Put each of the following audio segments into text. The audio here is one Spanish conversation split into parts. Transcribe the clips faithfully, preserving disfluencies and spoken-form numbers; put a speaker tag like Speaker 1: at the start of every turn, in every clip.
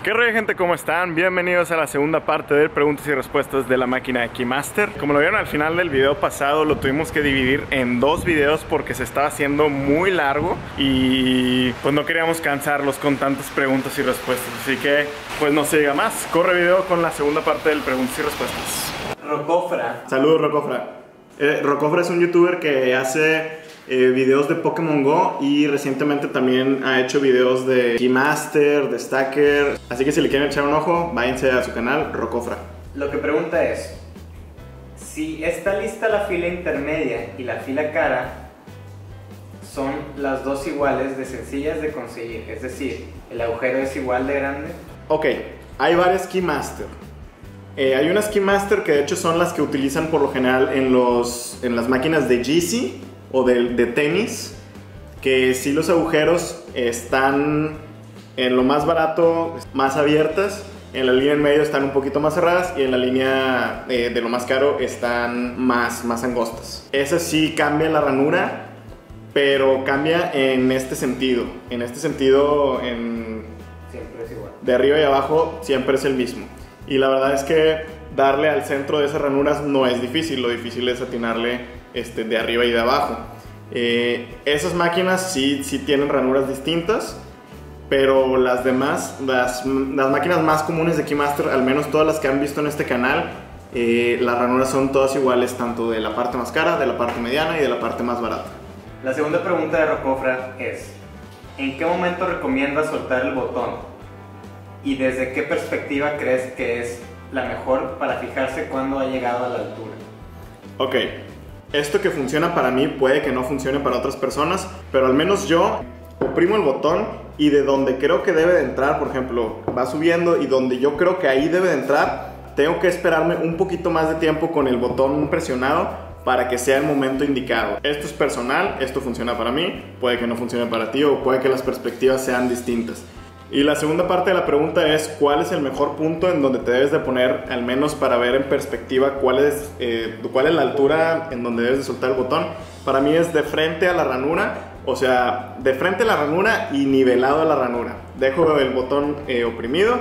Speaker 1: ¿Qué rollo, gente? ¿Cómo están? Bienvenidos a la segunda parte de preguntas y respuestas de la máquina de Keymaster. Como lo vieron al final del video pasado, lo tuvimos que dividir en dos videos porque se estaba haciendo muy largo y pues no queríamos cansarlos con tantas preguntas y respuestas. Así que pues no se diga más. Corre video con la segunda parte del preguntas y respuestas.
Speaker 2: Rocofra.
Speaker 1: Saludos, Rocofra. Eh, Rocofra es un youtuber que hace Eh, videos de Pokémon Go y recientemente también ha hecho videos de Keymaster, de Stacker. Así que si le quieren echar un ojo, váyanse a su canal, Rocofra.
Speaker 2: Lo que pregunta es, si está lista la fila intermedia y la fila cara son las dos iguales de sencillas de conseguir, es decir, el agujero es igual de grande.
Speaker 1: Ok, hay varias Keymaster. Eh, hay unas Keymaster que de hecho son las que utilizan por lo general en, los, en las máquinas de G C o de, de tenis, que sí los agujeros están en lo más barato más abiertas, en la línea en medio están un poquito más cerradas y en la línea eh, de lo más caro están más, más angostas. Esa sí cambia la ranura, pero cambia en este sentido. En este sentido, en...
Speaker 2: siempre es igual.
Speaker 1: De arriba y abajo siempre es el mismo. Y la verdad es que darle al centro de esas ranuras no es difícil, lo difícil es atinarle Este, de arriba y de abajo. Eh, esas máquinas sí, sí tienen ranuras distintas, pero las demás, las, las máquinas más comunes de Keymaster, al menos todas las que han visto en este canal, eh, las ranuras son todas iguales, tanto de la parte más cara, de la parte mediana y de la parte más barata.
Speaker 2: La segunda pregunta de Rocofra es, ¿en qué momento recomiendas soltar el botón? ¿Y desde qué perspectiva crees que es la mejor para fijarse cuando ha llegado a la altura?
Speaker 1: Ok. Esto que funciona para mí puede que no funcione para otras personas, pero al menos yo oprimo el botón y de donde creo que debe de entrar, por ejemplo, va subiendo y donde yo creo que ahí debe de entrar, tengo que esperarme un poquito más de tiempo con el botón presionado para que sea el momento indicado. Esto es personal, esto funciona para mí, puede que no funcione para ti o puede que las perspectivas sean distintas. Y la segunda parte de la pregunta es ¿cuál es el mejor punto en donde te debes de poner, al menos para ver en perspectiva cuál es, eh, cuál es la altura en donde debes de soltar el botón? Para mí es de frente a la ranura, o sea, de frente a la ranura y nivelado a la ranura. Dejo el botón eh, oprimido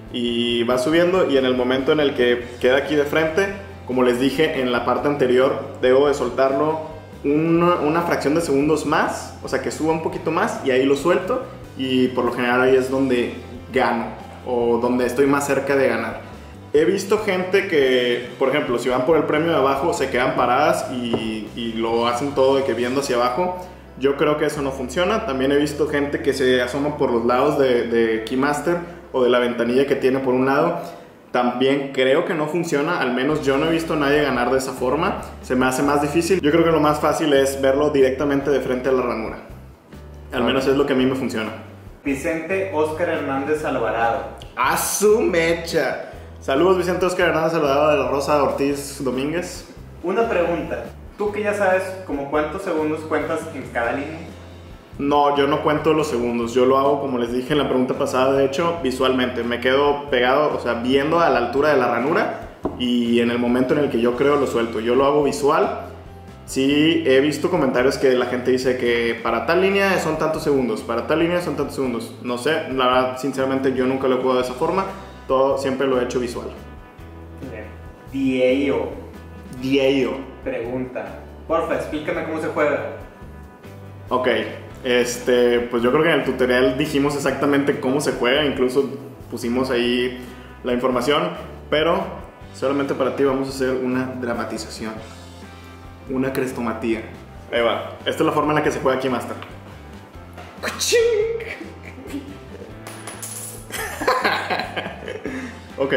Speaker 1: y va subiendo, y en el momento en el que queda aquí de frente, como les dije en la parte anterior, debo de soltarlo una, una fracción de segundos más, o sea que suba un poquito más y ahí lo suelto. Y por lo general ahí es donde gano o donde estoy más cerca de ganar. He visto gente que, por ejemplo, si van por el premio de abajo, se quedan paradas y, y lo hacen todo de que viendo hacia abajo. Yo creo que eso no funciona. También he visto gente que se asoma por los lados de, de Keymaster o de la ventanilla que tiene por un lado. También creo que no funciona, al menos yo no he visto a nadie ganar de esa forma. Se me hace más difícil. Yo creo que lo más fácil es verlo directamente de frente a la ranura. Al menos es lo que a mí me funciona.
Speaker 2: Vicente Óscar Hernández Alvarado.
Speaker 1: ¡A su mecha! Saludos, Vicente Óscar Hernández Alvarado de la Rosa Ortiz Domínguez.
Speaker 2: Una pregunta. ¿Tú que ya sabes como cuántos segundos cuentas en cada línea?
Speaker 1: No, yo no cuento los segundos. Yo lo hago, como les dije en la pregunta pasada, de hecho, visualmente. Me quedo pegado, o sea, viendo a la altura de la ranura y en el momento en el que yo creo lo suelto. Yo lo hago visual. Sí, he visto comentarios que la gente dice que para tal línea son tantos segundos, para tal línea son tantos segundos. No sé, la verdad, sinceramente yo nunca lo he jugado de esa forma. Todo siempre lo he hecho visual.
Speaker 2: Diego.
Speaker 1: Diego.
Speaker 2: Pregunta. Porfa, explícame cómo se juega.
Speaker 1: Ok, este, pues yo creo que en el tutorial dijimos exactamente cómo se juega, incluso pusimos ahí la información, pero solamente para ti vamos a hacer una dramatización. Una crestomatía. Ahí va. Esta es la forma en la que se juega Keymaster. Ok.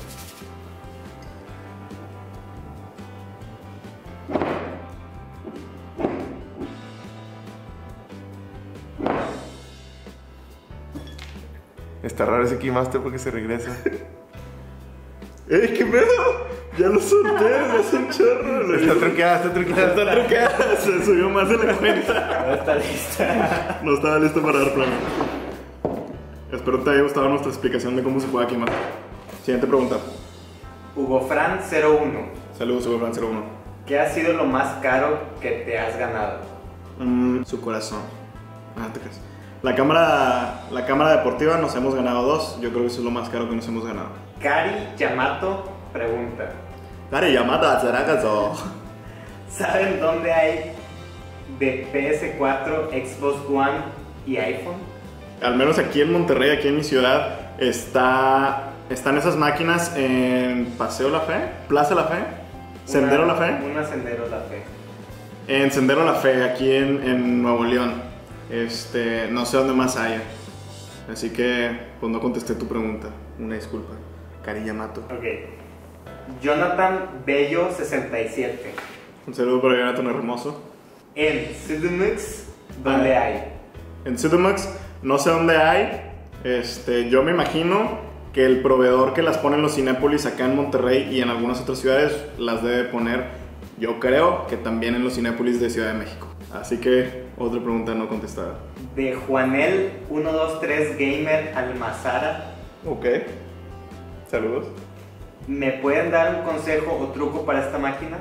Speaker 3: Está raro ese Keymaster porque se regresa.
Speaker 1: ¡Ey, qué pedo! Ya lo solté, es un chorro.
Speaker 3: Está truqueada, está truqueada.
Speaker 1: Está truqueada, se subió más de la cuenta.
Speaker 2: No está lista.
Speaker 1: No estaba listo para dar plano. Espero te haya gustado nuestra explicación de cómo se juega Keymaster. Siguiente pregunta.
Speaker 2: Hugo Fran cero uno.
Speaker 1: Saludos, Hugo Fran cero uno.
Speaker 2: ¿Qué ha sido lo más caro que te has ganado?
Speaker 1: Mm, su corazón. Ah, te crees. La cámara, la cámara deportiva nos hemos ganado dos. Yo creo que eso es lo más caro que nos hemos ganado.
Speaker 2: Kari Yamato pregunta:
Speaker 1: Kari Yamato, ¿será acaso?
Speaker 2: ¿Saben dónde hay de P S cuatro, Xbox One y iPhone?
Speaker 1: Al menos aquí en Monterrey, aquí en mi ciudad, está, están esas máquinas en Paseo La Fe, Plaza La Fe, Sendero
Speaker 2: Una-
Speaker 1: La Fe.
Speaker 2: Una Sendero La Fe.
Speaker 1: En Sendero La Fe, aquí en, en Nuevo León. Este, no sé dónde más haya. Así que, pues no contesté tu pregunta. Una disculpa. Kari Yamato.
Speaker 2: Ok. Jonathan Bello sesenta y siete.
Speaker 1: Un saludo para Jonathan Hermoso.
Speaker 2: En Sidumux, ¿dónde
Speaker 1: Ah.
Speaker 2: hay?
Speaker 1: En Ciudamax, no sé dónde hay. Este, yo me imagino que el proveedor que las pone en los Cinépolis acá en Monterrey y en algunas otras ciudades las debe poner, yo creo que también en los Cinépolis de Ciudad de México. Así que, otra pregunta no contestada.
Speaker 2: De Juanel uno dos tres Gamer Almazara.
Speaker 1: Ok. Saludos.
Speaker 2: ¿Me pueden dar un consejo o truco para esta máquina?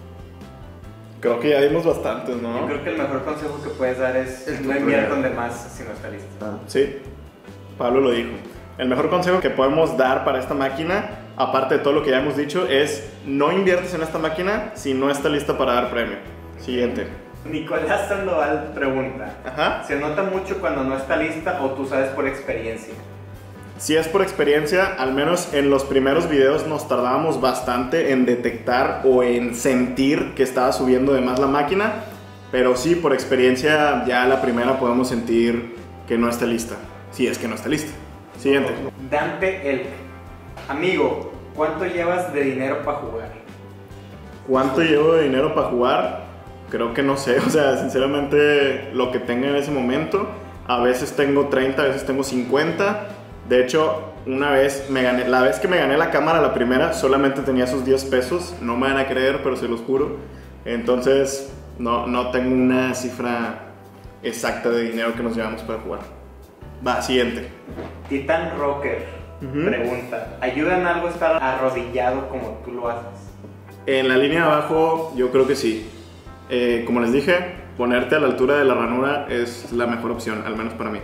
Speaker 1: Creo que ya dimos bastantes,
Speaker 2: Yo
Speaker 1: ¿no?
Speaker 2: creo que el mejor consejo que puedes dar es
Speaker 3: El
Speaker 2: no
Speaker 3: tutorial.
Speaker 2: inviertan de más si no está listo.
Speaker 1: Ah, sí, Pablo lo dijo. El mejor consejo que podemos dar para esta máquina, aparte de todo lo que ya hemos dicho, es no inviertes en esta máquina si no está lista para dar premio. Siguiente.
Speaker 2: Nicolás Sandoval pregunta:
Speaker 1: Ajá.
Speaker 2: ¿se nota mucho cuando no está lista o tú sabes por experiencia?
Speaker 1: Si es por experiencia, al menos en los primeros videos nos tardábamos bastante en detectar o en sentir que estaba subiendo de más la máquina, pero sí, por experiencia ya a la primera podemos sentir que no está lista, si es que no está lista. Siguiente.
Speaker 2: Dante Elk: amigo, ¿cuánto llevas de dinero para jugar?
Speaker 1: ¿Cuánto llevo de dinero para jugar? Creo que no sé, o sea, sinceramente lo que tenga en ese momento. A veces tengo treinta, a veces tengo cincuenta. De hecho, una vez me gané, la vez que me gané la cámara, la primera, solamente tenía esos diez pesos. No me van a creer, pero se los juro. Entonces, no, no tengo una cifra exacta de dinero que nos llevamos para jugar. Va, siguiente.
Speaker 2: Titan Rocker
Speaker 1: Ujú.
Speaker 2: pregunta: ¿ayuda en algo estar arrodillado como tú lo haces?
Speaker 1: En la línea de abajo, yo creo que sí. Eh, como les dije, ponerte a la altura de la ranura es la mejor opción, al menos para mí.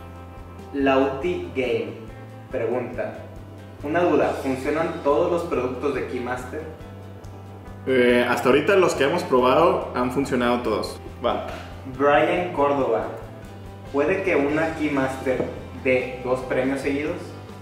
Speaker 2: Lauti Game pregunta: una duda, ¿funcionan todos los productos de Keymaster?
Speaker 1: Eh, hasta ahorita los que hemos probado han funcionado todos. Va.
Speaker 2: Brian Córdoba: ¿puede que una Keymaster dé dos premios seguidos?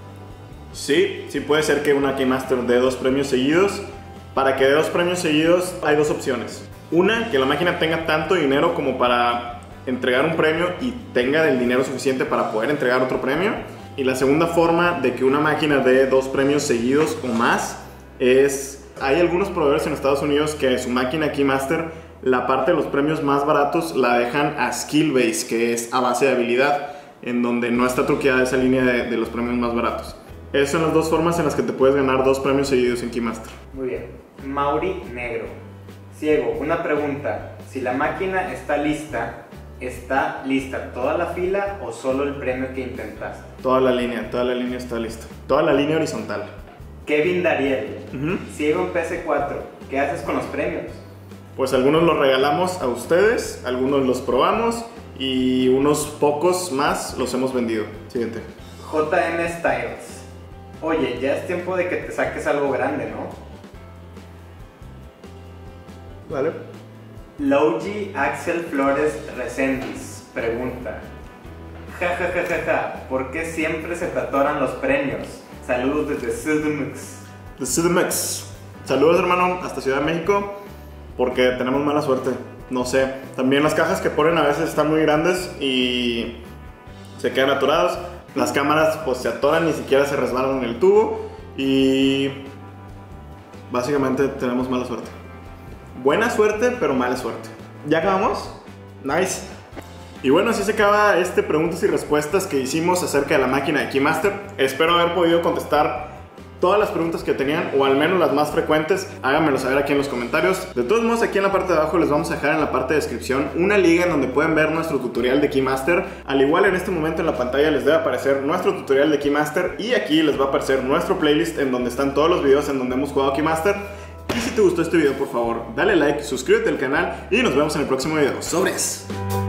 Speaker 1: Sí, sí puede ser que una Keymaster dé dos premios seguidos. Para que dé dos premios seguidos hay dos opciones. Una, que la máquina tenga tanto dinero como para entregar un premio y tenga el dinero suficiente para poder entregar otro premio. Y la segunda forma de que una máquina dé dos premios seguidos o más es... Hay algunos proveedores en Estados Unidos que su máquina Keymaster, la parte de los premios más baratos la dejan a skill base, que es a base de habilidad, en donde no está truqueada esa línea de, de los premios más baratos. Esas son las dos formas en las que te puedes ganar dos premios seguidos en Keymaster.
Speaker 2: Muy bien. Mauri Negro: ciego, una pregunta. Si la máquina está lista, ¿está lista toda la fila o solo el premio que intentaste?
Speaker 1: Toda la línea, toda la línea está lista. Toda la línea horizontal.
Speaker 2: Kevin Dariel:
Speaker 1: Ujú.
Speaker 2: ciego en P S cuatro, ¿qué haces con los premios?
Speaker 1: Pues algunos los regalamos a ustedes, algunos los probamos y unos pocos más los hemos vendido. Siguiente.
Speaker 2: J M Styles: oye, ya es tiempo de que te saques algo grande, ¿no?
Speaker 1: Vale.
Speaker 2: Logi Axel Flores Resendiz pregunta: ja ja ja ja ja, ¿por qué siempre se te atoran los premios? Saludos desde Sudmux.
Speaker 1: The Cinemex. Saludos, hermano, hasta Ciudad de México, porque tenemos mala suerte. No sé. También las cajas que ponen a veces están muy grandes y se quedan atorados. Las cámaras pues se atoran, ni siquiera se resbalan en el tubo y básicamente tenemos mala suerte. Buena suerte, pero mala suerte. ¿Ya acabamos? Nice. Y bueno, así se acaba este preguntas y respuestas que hicimos acerca de la máquina de Keymaster. Espero haber podido contestar todas las preguntas que tenían, o al menos las más frecuentes. Háganmelo saber aquí en los comentarios. De todos modos, aquí en la parte de abajo les vamos a dejar en la parte de descripción una liga en donde pueden ver nuestro tutorial de Keymaster. Al igual, en este momento en la pantalla les debe aparecer nuestro tutorial de Keymaster, y aquí les va a aparecer nuestro playlist en donde están todos los videos en donde hemos jugado Keymaster. Y si te gustó este video, por favor, dale like, suscríbete al canal y nos vemos en el próximo video. ¡Sobres!